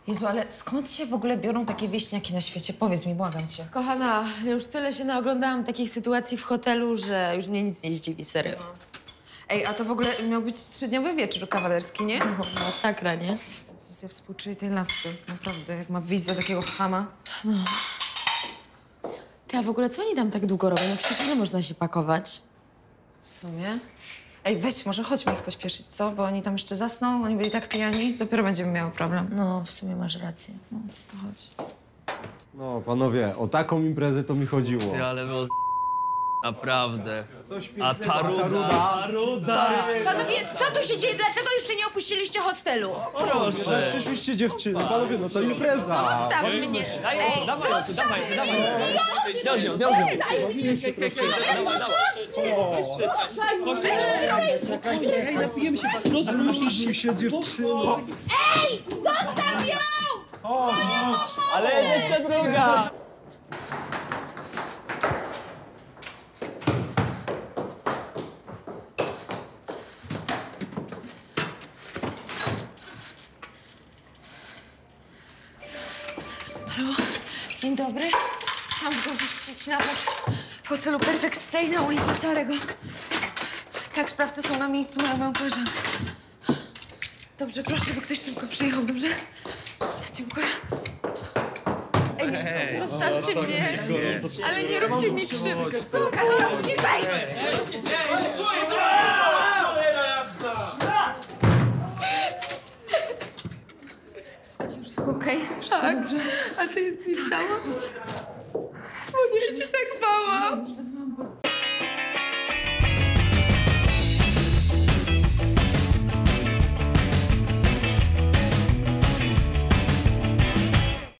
Jezu, ale skąd się w ogóle biorą takie wieśniaki na świecie? Powiedz mi, błagam cię. Kochana, ja już tyle się naoglądałam takich sytuacji w hotelu, że już mnie nic nie zdziwi, serio. Ej, a to w ogóle miał być 3-dniowy wieczór kawalerski, nie? Masakra, nie? Ja współczuję tej lasce, naprawdę, jak ma wyjść za takiego chama. Ty, a w ogóle co oni tam tak długo robią? No przecież ile można się pakować? W sumie. Ej, weź, może chodźmy ich pośpieszyć, co? Bo oni tam jeszcze zasną, oni byli tak pijani, dopiero będziemy miały problem. No, w sumie masz rację. No, to chodź. No, panowie, o taką imprezę to mi chodziło. Ty, ale było naprawdę. Coś A ta ruda. Panowie, co tu się dzieje? Dlaczego jeszcze nie opuściliście hostelu? Ale Proszę. przyszłyście dziewczyny, panowie, no to impreza. Staw mnie! Ej, Dawaj, Rozluźnij się, dziewczyno. Ej, zostaw ją! Ale jeszcze druga! Halo, dzień dobry. Chciałam zgłosić napad w hotelu Perfect Stay na ulicy Starego. Tak, sprawcy są na miejscu, mają moją koleżankę. Dobrze, proszę, żeby ktoś szybko przyjechał, dobrze? Dziękuję. Ej, zostawcie mnie, ale nie róbcie mi krzywdy. Kasia, uciekaj! Skończy wszystko okej? Wszystko dobrze? A ty jesteś cała? Bo nie się tak bała.